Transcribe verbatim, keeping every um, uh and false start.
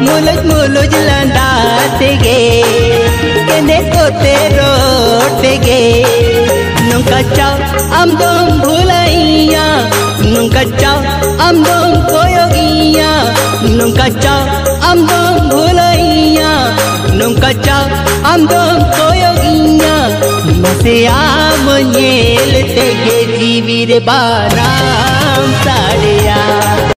मुलुज मुलुज लांदातेगे केने कोते रोटेगे नोंका चाव आम दोम भुलाइया नोंका चाव आम दोम कोयोगिया नोंका चाव आम दोम भुलाइया नोंका चाव आम दोम कोयोगिया मसे आम nyel tege जीवी रे बाराम साड़िया।